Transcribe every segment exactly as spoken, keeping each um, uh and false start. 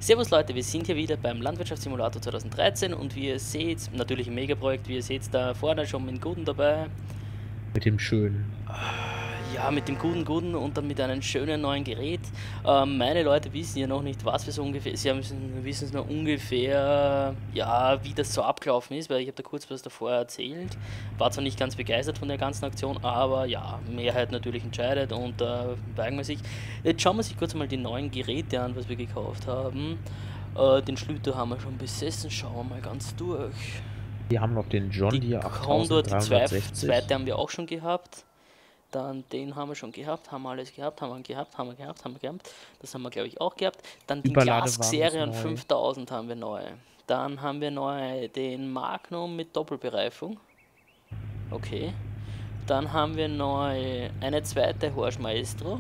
Servus Leute, wir sind hier wieder beim Landwirtschaftssimulator zweitausenddreizehn und wie ihr seht, natürlich ein Megaprojekt, wie ihr seht da vorne schon mit dem Guten dabei. Mit dem schönen. Ja, mit dem guten Guten und dann mit einem schönen neuen Gerät. Ähm, meine Leute wissen ja noch nicht, was wir so ungefähr, sie haben, wissen es noch ungefähr, ja, wie das so abgelaufen ist, weil ich habe da kurz was davor erzählt. War zwar nicht ganz begeistert von der ganzen Aktion, aber ja, Mehrheit natürlich entscheidet und da äh, weigern wir sich. Jetzt schauen wir sich kurz mal die neuen Geräte an, was wir gekauft haben. Äh, den Schlüter haben wir schon besessen, schauen wir mal ganz durch. Wir haben noch den John Die Deere Condor, die zwei, achttausenddreihundertsechzig. zweite haben wir auch schon gehabt. Dann den haben wir schon gehabt, haben wir alles gehabt, haben wir gehabt, haben wir gehabt, haben wir gehabt. Das haben wir, glaube ich, auch gehabt. Dann den Classic Überladewagen ist Xerion neu. fünftausend haben wir neu. Dann haben wir neu den Magnum mit Doppelbereifung. Okay. Dann haben wir neu eine zweite Horsch Maestro.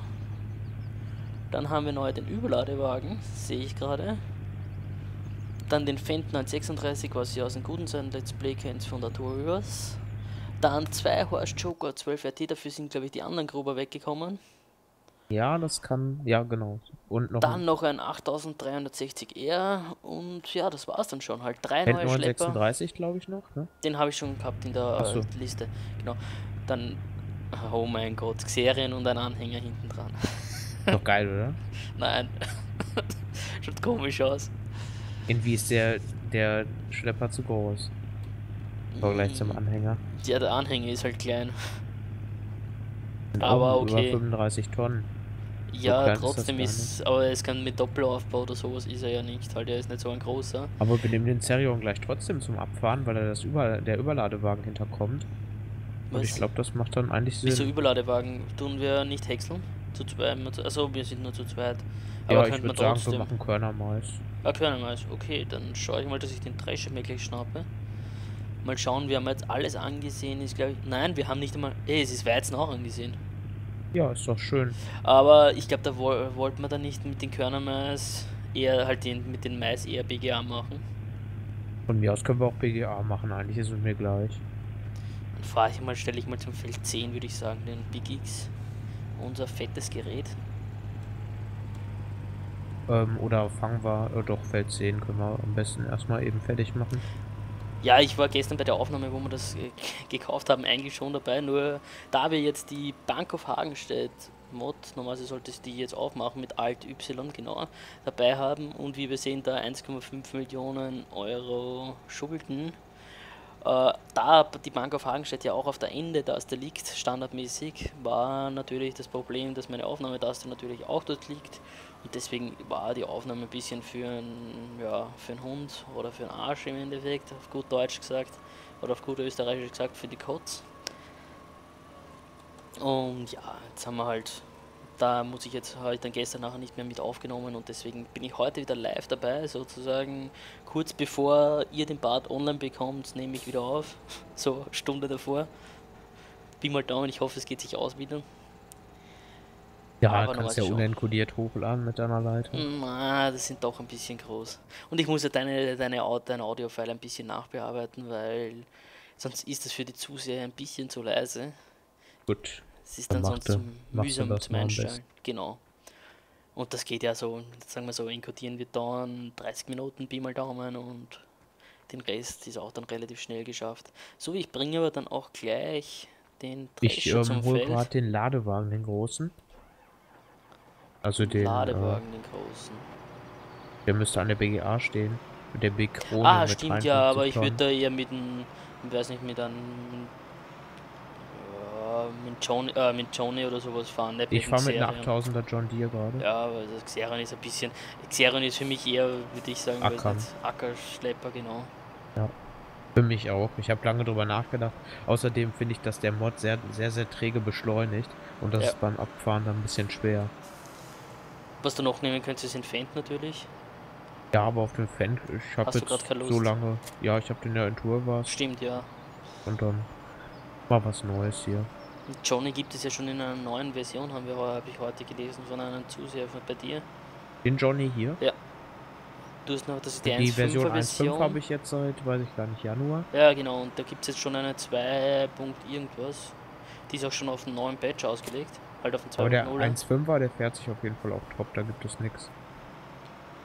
Dann haben wir neu den Überladewagen, sehe ich gerade. Dann den Fendt neunhundertsechsunddreißig, was ihr aus dem guten sein Let's Play kennt von der Tour Rivers. Dann zwei Horst Joker zwölf R T, dafür sind glaube ich die anderen Gruber weggekommen. Ja, das kann, ja genau. Und noch Dann noch ein achttausenddreihundertsechzig R und ja, das war's dann schon halt. Drei Fendt neue Schlepper. neunhundertsechsunddreißig, glaube ich noch, ne? Den habe ich schon gehabt in der so. äh, Liste. Genau. Dann, oh mein Gott, Xerien und ein Anhänger hinten dran. Doch geil, oder? Nein. Schaut komisch aus. Irgendwie ist der, der Schlepper zu groß. So, gleich zum Anhänger. Ja, der Anhänger ist halt klein. Und Aber auch okay. über fünfunddreißig Tonnen. Ja, so trotzdem ist, ist aber es kann mit Doppelaufbau oder sowas ist er ja nicht, halt er ist nicht so ein großer. Aber wir nehmen den Xerion gleich trotzdem zum Abfahren, weil er das über, der Überladewagen hinterkommt. Und Was? ich glaube, das macht dann eigentlich Sinn. Wieso Überladewagen? Tun wir nicht häckseln? Zu zweit? Also wir sind nur zu zweit. Aber ja, ich würde sagen, wir machen Körnermais. Ah, Körnermais, okay, dann schaue ich mal, dass ich den Drescher mir gleich schnappe. Mal schauen, wir haben jetzt alles angesehen, ist glaube ich. Nein, wir haben nicht einmal. Ey, es ist Weizen auch angesehen. Ja, ist doch schön. Aber ich glaube, da wo, wollten wir dann nicht mit den Körnermais eher halt den, mit den Mais eher B G A machen. Von mir aus können wir auch B G A machen, eigentlich ist es mir gleich. Dann fahre ich mal, stelle ich mal zum Feld zehn, würde ich sagen, den Big X. Unser fettes Gerät. Ähm, oder fangen wir, äh, doch Feld zehn können wir am besten erstmal eben fertig machen. Ja, ich war gestern bei der Aufnahme, wo wir das äh, gekauft haben, eigentlich schon dabei, nur da wir jetzt die Bank of Hagenstedt Mod, normalerweise sollte ich die jetzt aufmachen mit Alt Y, genau, dabei haben und wie wir sehen, da eins Komma fünf Millionen Euro Schulden. Äh, da die Bank of Hagenstedt ja auch auf der Ende Taste liegt, standardmäßig, war natürlich das Problem, dass meine Aufnahmetaste natürlich auch dort liegt. Und deswegen war die Aufnahme ein bisschen für einen, ja, für einen Hund oder für einen Arsch im Endeffekt, auf gut Deutsch gesagt, oder auf gut Österreichisch gesagt, für die Kotz. Und ja, jetzt haben wir halt, da muss ich jetzt, habe ich dann gestern nachher nicht mehr mit aufgenommen und deswegen bin ich heute wieder live dabei, sozusagen kurz bevor ihr den Part online bekommt, nehme ich wieder auf, so eine Stunde davor. Bin mal Daumen, ich hoffe es geht sich aus wieder. Ja, aber kannst ja unencodiert hochladen mit deiner Leitung. Na, das sind doch ein bisschen groß. Und ich muss ja deine, deine, dein Audio-File ein bisschen nachbearbeiten, weil sonst ist das für die Zuseher ein bisschen zu leise. Gut. Es ist dann, dann sonst zum mühsam zum Einstellen. Genau. Und das geht ja so, sagen wir so, encodieren wird dauern dreißig Minuten, Pi mal Daumen und den Rest ist auch dann relativ schnell geschafft. So, ich bringe aber dann auch gleich den Drescher ich, ähm, zum Feld. Ich hole gerade den Ladewagen, den großen. Also den Ladewagen, äh, den großen. Der müsste an der B G A stehen. Mit der Big Krone. Ah, stimmt ja, aber ich würde da eher mit einem, ich weiß nicht, mit einem, ja, mit Johnny, äh, mit Johnny oder sowas fahren. Nicht ich fahre mit einem achttausender John Deere gerade. Ja, aber das Xerion ist ein bisschen, Xerion ist für mich eher, würde ich sagen, Ackern. Ackerschlepper, genau. Ja, für mich auch. Ich habe lange drüber nachgedacht. Außerdem finde ich, dass der Mod sehr, sehr, sehr träge beschleunigt und das ja. ist beim Abfahren dann ein bisschen schwer. Was du noch nehmen könntest, ist ein Fendt natürlich. Ja, aber auf dem Fendt, ich habe jetzt so lange, ja, ich habe den ja in Tour was. Stimmt, ja. Und dann mal was Neues hier. Und Johnny gibt es ja schon in einer neuen Version, haben wir, habe ich heute gelesen von einem Zuseher bei dir. Den Johnny hier? Ja. Du hast noch, das ist die, die Version eins Punkt fünf habe ich jetzt seit, weiß ich gar nicht, Januar. Ja, genau, und da gibt es jetzt schon eine zwei. Irgendwas. Die ist auch schon auf den neuen Patch ausgelegt. Halt auf den zwei Punkt null. Aber der eins Punkt fünfer, der fährt sich auf jeden Fall auch top, da gibt es nichts.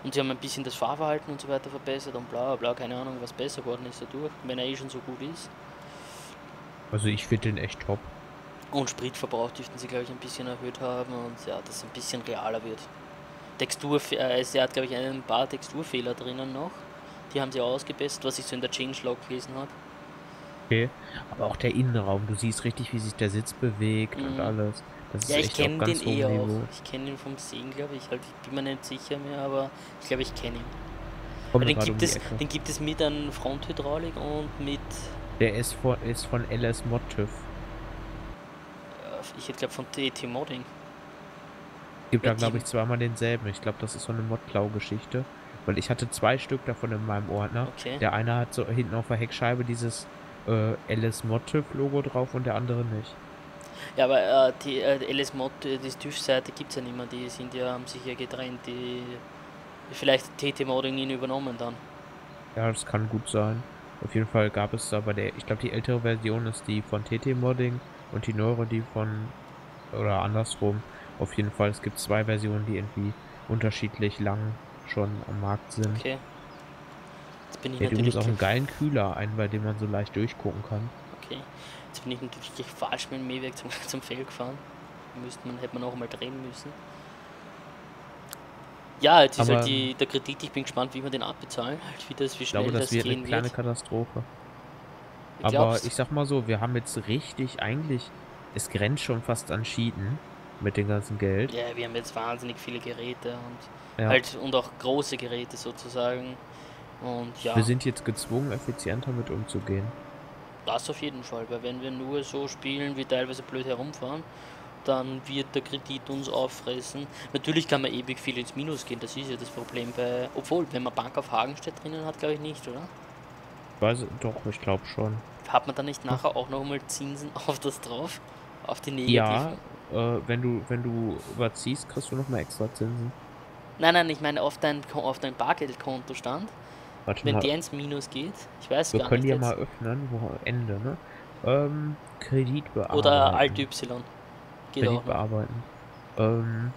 Und sie haben ein bisschen das Fahrverhalten und so weiter verbessert und bla bla, keine Ahnung, was besser geworden ist dadurch, wenn er eh schon so gut ist. Also ich finde den echt top. Und Spritverbrauch dürften sie, glaube ich, ein bisschen erhöht haben und ja, dass es ein bisschen realer wird. Textur, äh, er hat, glaube ich, ein paar Texturfehler drinnen noch. Die haben sie ausgebessert, was ich so in der Changelog gelesen habe. Okay, aber auch der Innenraum, du siehst richtig, wie sich der Sitz bewegt Mhm. und alles. Das ist Ja, ich echt auf kenne ganz den eh hohem auch. Niveau. Ich kenne ihn vom Sehen, glaube ich. Halt, ich bin mir nicht sicher mehr, aber ich glaube, ich kenne ihn. Kommt Den gerade um gibt, die es, Ecke. den gibt es mit einer Fronthydraulik und mit, Der ist von, ist von L S Mod TÜV. äh, ich hätte glaube von T T Modding. Gibt Ja, da, glaube die- ich, zweimal denselben. Ich glaube, das ist so eine Mod-Klau-Geschichte. Weil ich hatte zwei Stück davon in meinem Ordner. Okay. Der eine hat so hinten auf der Heckscheibe dieses äh, L S Mod TÜV-Logo drauf und der andere nicht. Ja, aber äh, die äh, L S Mod, äh, die TÜV-Seite gibt es ja nicht mehr. Die sind ja, haben sich ja getrennt. Die vielleicht T T Modding ihn übernommen dann. Ja, das kann gut sein. Auf jeden Fall gab es da bei der, ich glaube, die ältere Version ist die von T T Modding und die neuere die von, oder andersrum. Auf jeden Fall, es gibt zwei Versionen, die irgendwie unterschiedlich lang schon am Markt sind. Okay. Jetzt bin ich Der hat natürlich übrigens auch einen gleich- geilen Kühler, einen, bei dem man so leicht durchgucken kann. Okay. Jetzt bin ich natürlich gleich falsch mit dem Mähwerk zum, zum Feld gefahren. Müsste man, hätte man auch mal drehen müssen. Ja, jetzt ist Aber- halt die, der Kredit, ich bin gespannt, wie wir den abbezahlen, halt wie das, wie Ich schnell glaube, das das wird gehen eine kleine wird. Katastrophe. Ich Aber glaub's. ich sag mal so, wir haben jetzt richtig, eigentlich, es grenzt schon fast an Cheaten mit dem ganzen Geld. Ja, wir haben jetzt wahnsinnig viele Geräte und Ja. halt und auch große Geräte sozusagen. Und ja, Wir sind jetzt gezwungen, effizienter mit umzugehen. das auf jeden Fall, weil wenn wir nur so spielen, wie teilweise blöd herumfahren, dann wird der Kredit uns auffressen. Natürlich kann man ewig viel ins Minus gehen, das ist ja das Problem bei. Obwohl, wenn man Bank auf Hagenstedt drinnen hat, glaube ich nicht, oder? Weiß, doch, ich glaube schon. Hat man dann nicht nachher auch noch mal Zinsen auf das drauf? Auf die Ja, negativen? äh, wenn du, wenn du überziehst, kriegst du noch mal extra Zinsen. Nein, nein, ich meine auf dein, Ko- auf dein Bargeldkontostand. Warte Wenn mal, der ins Minus geht, ich weiß wir gar können nicht die ja jetzt. mal öffnen, wo Ende, ne? Ähm, Kredit bearbeiten. Oder Alt-Y. Geht Kredit auch noch. bearbeiten. Ähm,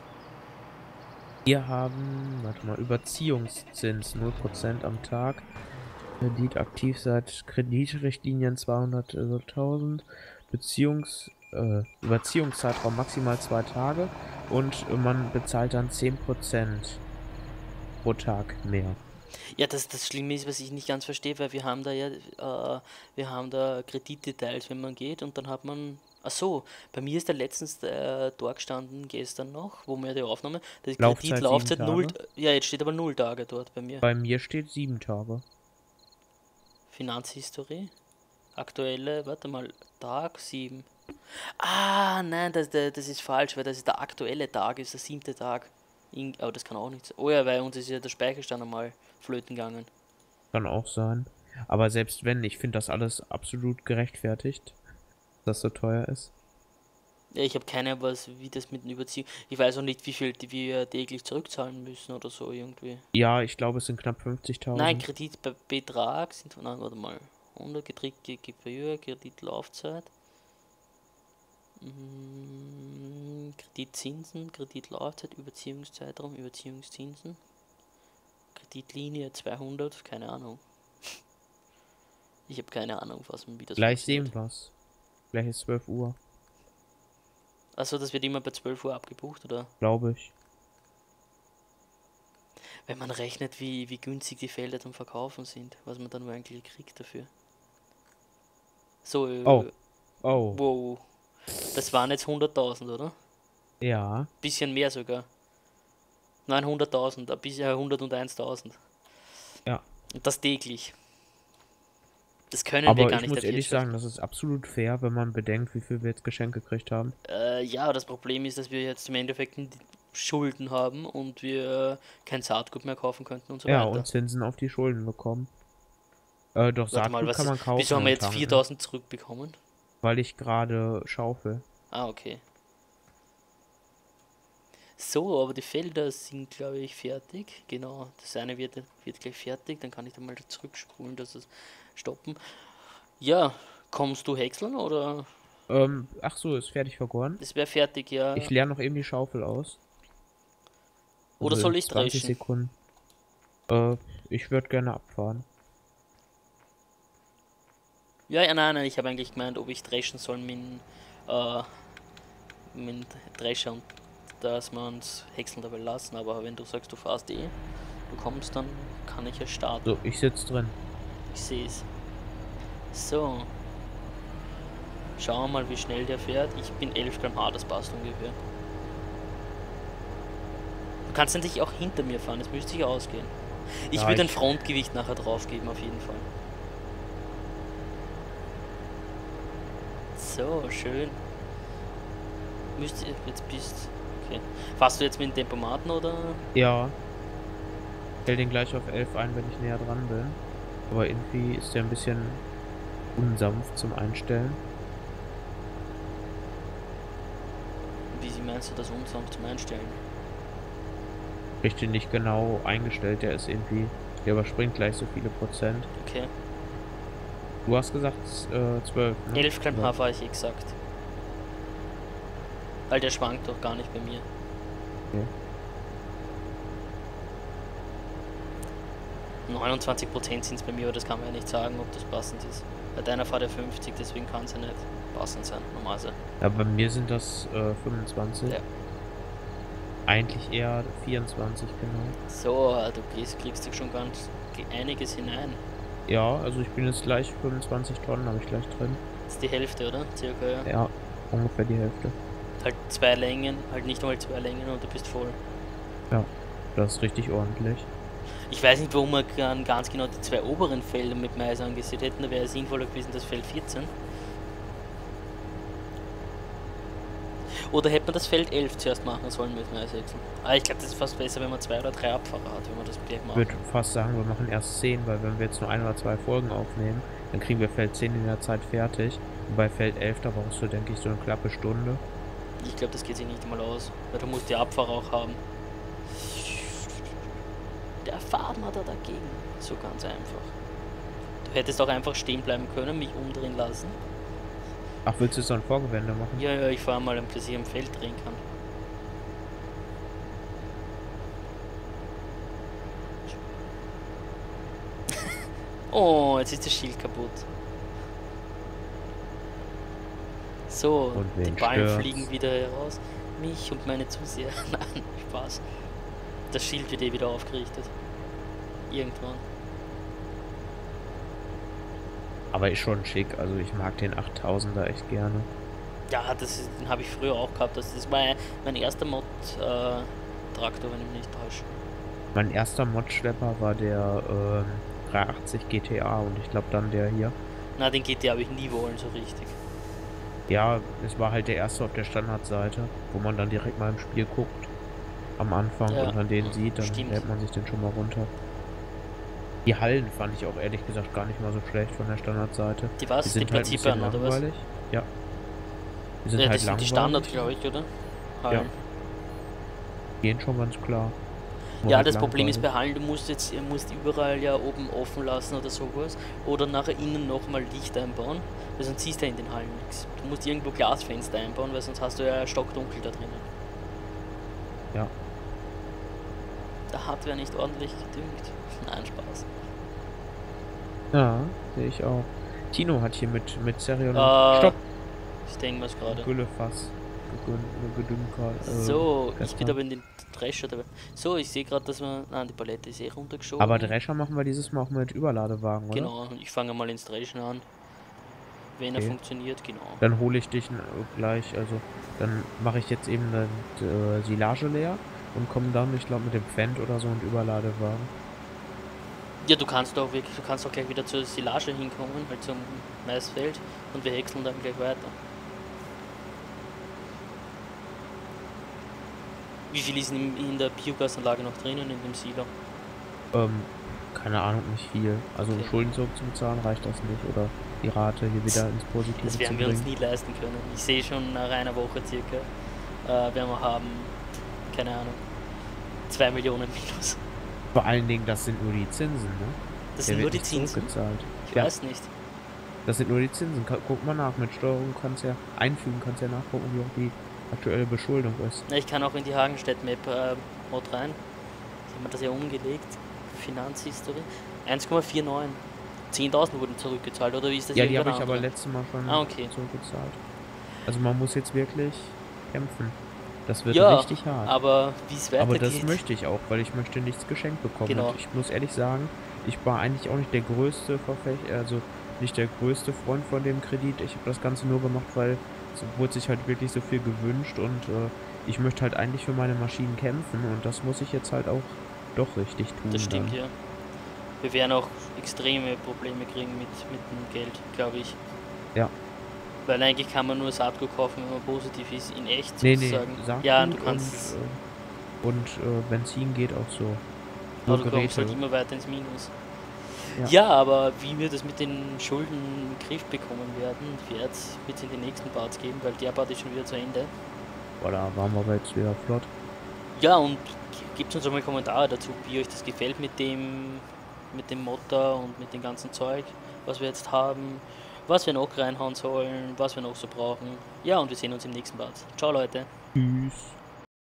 wir haben, warte mal, Überziehungszins null Prozent am Tag. Kredit aktiv seit Kreditrichtlinien zweihunderttausend. Beziehungs, äh, Überziehungszeitraum maximal zwei Tage. Und man bezahlt dann zehn Prozent pro Tag mehr. Ja, das, das Schlimme ist, was ich nicht ganz verstehe, weil wir haben da ja, äh, wir haben da Kreditdetails, wenn man geht und dann hat man, ach so, bei mir ist da letztens äh, da gestanden, gestern noch, wo wir die Aufnahme, die Laufzeit Kreditlaufzeit sieben null, Tage. ja, jetzt steht aber null Tage dort bei mir. Bei mir steht sieben Tage. Finanzhistorie, aktuelle, warte mal, Tag sieben. Ah, nein, das, das das ist falsch, weil das ist der aktuelle Tag, ist der siebte Tag. In, oh, das kann auch nicht sein. Oh ja, weil uns ist ja der Speicherstand einmal flöten gegangen. Kann auch sein. Aber selbst wenn, ich finde das alles absolut gerechtfertigt, dass das so teuer ist. Ja, ich habe keine Ahnung, was, wie das mit den Überziehungen. Ich weiß auch nicht, wie viel die wir täglich zurückzahlen müssen oder so irgendwie. Ja, ich glaube, es sind knapp fünfzigtausend. Nein, Kreditbetrag sind, nein, warte mal. hundert gedrückte Gebühr, Kreditlaufzeit. Mm, Kreditzinsen, Kreditlaufzeit, Überziehungszeitraum, Überziehungszinsen. Kreditlinie zweihundert, keine Ahnung. Ich habe keine Ahnung, was wie das Gleich funktioniert. sehen wir's. Gleich ist zwölf Uhr, Achso, das wird immer bei zwölf Uhr abgebucht, oder? glaube ich. Wenn man rechnet, wie, wie günstig die Felder zum Verkaufen sind, was man dann nur eigentlich kriegt dafür. So, äh, Oh. Oh, wow. Das waren jetzt hunderttausend, oder? ja. Bisschen mehr sogar. Nein, hunderttausend, ein bisschen hunderteintausend. Ja. Und das täglich. Das können wir Aber gar ich nicht muss ehrlich erwirtschaften. sagen, das ist absolut fair, wenn man bedenkt, wie viel wir jetzt geschenkt gekriegt haben. Äh, ja, das Problem ist, dass wir jetzt im Endeffekt Schulden haben und wir kein Saatgut mehr kaufen könnten und so Ja, weiter. und Zinsen auf die Schulden bekommen. Äh, doch Warte mal, Saatgut was kann ist, man kaufen wieso haben wir und jetzt tanken, viertausend zurückbekommen? weil ich gerade schaufel. Ah, okay. So, aber die Felder sind, glaube ich, fertig. Genau, das eine wird, wird gleich fertig. Dann kann ich da mal zurückspulen, dass es stoppen. Ja, kommst du häckseln oder? Ähm, ach so, ist fertig vergoren. Das wäre fertig, ja. Ich leere noch eben die Schaufel aus. Oder Also soll in ich zwanzig dreschen? Sekunden. Äh, ich würde gerne abfahren. Ja, ja, nein, nein, ich habe eigentlich gemeint, ob ich dreschen soll mit, äh, mit dem Drescher und dass wir uns häckseln dabei lassen, aber wenn du sagst, du fährst eh, du kommst, dann kann ich ja starten. So, ich sitze drin. Ich sehe es. So. Schauen wir mal, wie schnell der fährt. Ich bin elf Kilometer pro Stunde, das passt ungefähr. Du kannst natürlich auch hinter mir fahren, das müsste sich ausgehen. Ich Ja, würde ein ich- Frontgewicht nachher drauf geben, auf jeden Fall. So, schön. Müsst ihr jetzt bist. Okay. Fährst du jetzt mit dem Tempomaten oder? Ja. Stell den gleich auf elf ein, wenn ich näher dran bin. Aber irgendwie ist der ein bisschen unsanft zum Einstellen. Wie meinst du das unsanft zum Einstellen? Richtig nicht genau eingestellt, der ist irgendwie, der überspringt gleich so viele Prozent. Okay. Du hast gesagt äh, zwölf, ne? elf Kilometer pro Stunde fahre ich exakt. Weil der schwankt doch gar nicht bei mir. Okay. neunundzwanzig Prozent sind es bei mir, aber das kann man ja nicht sagen, ob das passend ist. Bei deiner fährt er fünfzig, deswegen kann es ja nicht passend sein, normalerweise. Ja, bei mir sind das äh, fünfundzwanzig. Ja. Eigentlich eher vierundzwanzig, genau. So, du kriegst, kriegst du schon ganz einiges hinein. Ja, also ich bin jetzt gleich fünfundzwanzig Tonnen, habe ich gleich drin. Das ist die Hälfte, oder? Circa, ja. Ja, ungefähr die Hälfte. Halt zwei Längen, halt nicht einmal zwei Längen und du bist voll. Ja, das ist richtig ordentlich. Ich weiß nicht, warum wir ganz genau die zwei oberen Felder mit Mais angesehen hätten, da wäre es sinnvoller gewesen, das Feld vierzehn. Oder hätte man das Feld elf zuerst machen sollen mit Maishäckseln? Ah, ich glaube, das ist fast besser, wenn man zwei oder drei Abfahrer hat, wenn man das gleich Ich macht. würde fast sagen, wir machen erst zehn, weil wenn wir jetzt nur ein oder zwei Folgen aufnehmen, dann kriegen wir Feld zehn in der Zeit fertig. Und bei Feld elf, da brauchst du, denke ich, so eine knappe Stunde. Ich glaube, das geht sich nicht einmal aus, weil du musst die Abfahrer auch haben. Der Faden hat er dagegen. So ganz einfach. Du hättest auch einfach stehen bleiben können, mich umdrehen lassen. Ach, willst du so ein Vorgewende machen? Ja, ja, ich fahre mal, bis ich am Feld drehen kann. Oh, jetzt ist das Schild kaputt. So, Und wen die Ballen stört's? fliegen wieder heraus. Mich und meine Zuseher. Nein, Spaß. Das Schild wird eh wieder aufgerichtet. Irgendwann. Aber ist schon schick, also ich mag den achttausender echt gerne. Ja, das ist, den habe ich früher auch gehabt. Das, das war mein erster Mod-Traktor, äh, wenn ich mich nicht täusche. Mein erster Mod-Schlepper war der ähm, dreihundertachtzig G T A und ich glaube dann der hier. Na, den G T habe ich nie wollen, so richtig. Ja, es war halt der erste auf der Standardseite, wo man dann direkt mal im Spiel guckt. Am Anfang Ja, und dann den sieht, dann stimmt. lädt man sich den schon mal runter. Die Hallen fand ich auch ehrlich gesagt gar nicht mal so schlecht von der Standardseite. Die was? Die Die sind halt ein Prinzipien, bisschen oder was? langweilig. Ja. Die sind Ja, halt das sind die langweilig. Standard, glaube ich, oder? Hallen. Gehen schon ganz klar. Nur Ja, halt das Problem ist langweilig. bei Hallen, du musst jetzt ihr musst überall ja oben offen lassen oder sowas. Oder nachher innen nochmal Licht einbauen, weil sonst siehst du ja in den Hallen nichts. Du musst irgendwo Glasfenster einbauen, weil sonst hast du ja stockdunkel da drinnen. Ja. Da hat wer nicht ordentlich gedüngt. Nein, Spaß. Ja, sehe ich auch. Tino hat hier mit, mit Serion. Äh, Stopp! Ich denke mal gerade. Güllefass. Gegün- Gedüngt gerade. Äh, So, ich gestern. bin aber in den Drescher dabei. So, ich sehe gerade, dass man. Nein, die Palette ist eh runtergeschoben. Aber Drescher machen wir dieses Mal auch mit Überladewagen, oder? Genau, ich fange mal ins Dreschen an. Wenn er Okay. funktioniert, genau. Dann hole ich dich n- gleich, also dann mache ich jetzt eben eine äh, Silage leer und komme dann, ich glaube, mit dem Fendt oder so und Überladewagen. Ja, du kannst auch wirklich, du kannst auch gleich wieder zur Silage hinkommen, halt zum Maisfeld und wir häckseln dann gleich weiter. Wie viel ist in, in der Biogasanlage noch drinnen in dem Silo? Ähm, keine Ahnung, nicht viel. Also Okay. Schulden zurückzuzahlen reicht das nicht oder die Rate hier wieder ins Positive Das zu werden wir uns bringen. nie leisten können. Ich sehe schon nach einer Woche circa, äh, werden wir haben, keine Ahnung, zwei Millionen minus. Vor allen Dingen, das sind nur die Zinsen, ne? Das Der sind nur wird die nicht Zinsen? zurückgezahlt. Ich Ja, weiß nicht. das sind nur die Zinsen. Ka- Guck mal nach, mit Steuerung kannst ja einfügen, kannst ja nachgucken, wie auch die aktuelle Beschuldung ist. Na, ich kann auch in die Hagenstedt-Map äh, Mod rein. Ich habe mir das ja umgelegt. Finanzhistorie. eins Komma neunundvierzig. zehntausend wurden zurückgezahlt, oder wie ist das? Ja, die habe irgendwann ich aber andere? letztes Mal schon Ah, okay. zurückgezahlt. Also man muss jetzt wirklich kämpfen. Das wird Ja, richtig hart. aber wie es Aber das weitergeht. möchte ich auch, weil ich möchte nichts geschenkt bekommen. Genau. Und ich muss ehrlich sagen, ich war eigentlich auch nicht der größte Verfechter, also nicht der größte Freund von dem Kredit. Ich habe das Ganze nur gemacht, weil es wurde sich halt wirklich so viel gewünscht und äh, ich möchte halt eigentlich für meine Maschinen kämpfen und das muss ich jetzt halt auch doch richtig tun Das stimmt, dann. ja. Wir werden auch extreme Probleme kriegen mit, mit dem Geld, glaube ich. Ja. Weil eigentlich kann man nur Saatgut kaufen, wenn man positiv ist, in echt Nee, nee, sozusagen. Saatgut Ja, du kannst, und, äh, und äh, Benzin geht auch so. aber Nur du kommst Geräte. halt immer weiter ins Minus. Ja. Ja, aber wie wir das mit den Schulden in den Griff bekommen werden, wird es in den nächsten Parts geben, weil der Part ist schon wieder zu Ende. Boah, da waren wir aber jetzt wieder flott. Ja, und gebt uns einmal Kommentare dazu, wie euch das gefällt mit dem, mit dem Motor und mit dem ganzen Zeug, was wir jetzt haben, was wir noch reinhauen sollen, was wir noch so brauchen. Ja, und wir sehen uns im nächsten Part. Ciao, Leute. Tschüss.